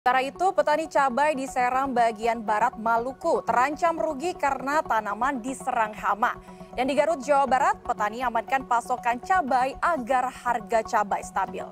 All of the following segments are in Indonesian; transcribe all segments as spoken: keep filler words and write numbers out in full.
Sementara itu, petani cabai di Seram bagian barat Maluku terancam rugi karena tanaman diserang hama. Dan di Garut, Jawa Barat, petani amankan pasokan cabai agar harga cabai stabil.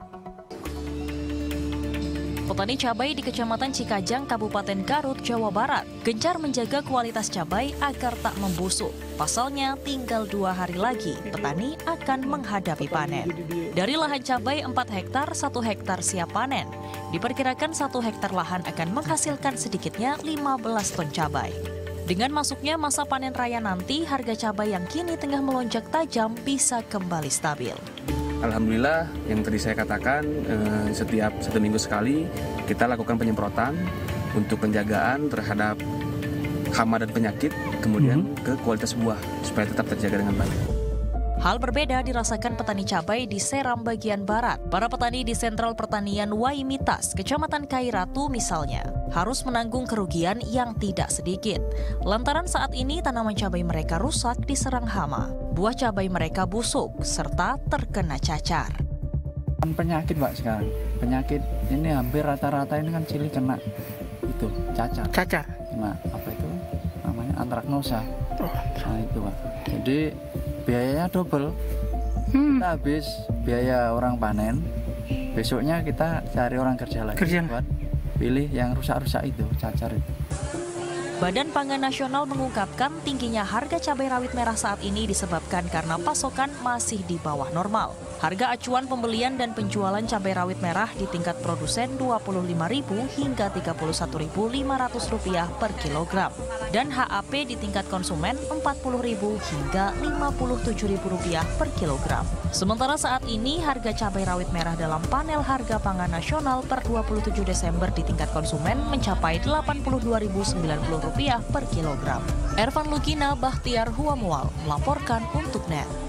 Petani cabai di Kecamatan Cikajang, Kabupaten Garut, Jawa Barat, gencar menjaga kualitas cabai agar tak membusuk. Pasalnya, tinggal dua hari lagi, petani akan menghadapi panen. Dari lahan cabai empat hektar, satu hektar siap panen. Diperkirakan satu hektar lahan akan menghasilkan sedikitnya lima belas ton cabai. Dengan masuknya masa panen raya nanti, harga cabai yang kini tengah melonjak tajam bisa kembali stabil. Alhamdulillah, yang tadi saya katakan, eh, setiap satu minggu sekali kita lakukan penyemprotan untuk penjagaan terhadap hama dan penyakit, kemudian mm-hmm. ke kualitas buah supaya tetap terjaga dengan baik. Hal berbeda dirasakan petani cabai di Seram bagian barat. Para petani di Sentral Pertanian Waimitas, Kecamatan Kairatu misalnya, harus menanggung kerugian yang tidak sedikit. Lantaran saat ini tanaman cabai mereka rusak diserang hama. Buah cabai mereka busuk serta terkena cacar. Penyakit Pak sekarang, penyakit ini hampir rata-rata ini kan cili kena itu cacar. Cacar. Nah, apa itu namanya antraknosa. Nah itu Pak. Jadi biayanya double. Hmm. Kita habis biaya orang panen, besoknya kita cari orang kerja lagi kerja. buat pilih yang rusak-rusak itu, cacar itu. Badan Pangan Nasional mengungkapkan tingginya harga cabai rawit merah saat ini disebabkan karena pasokan masih di bawah normal. Harga acuan pembelian dan penjualan cabai rawit merah di tingkat produsen dua puluh lima ribu rupiah hingga tiga puluh satu ribu lima ratus rupiah per kilogram. Dan H A P di tingkat konsumen empat puluh ribu rupiah hingga lima puluh tujuh ribu rupiah per kilogram. Sementara saat ini harga cabai rawit merah dalam panel harga pangan nasional per dua puluh tujuh Desember di tingkat konsumen mencapai delapan puluh dua ribu sembilan puluh rupiah per kilogram. Ervan Lugina, Bahtiar Huamual melaporkan untuk N E T.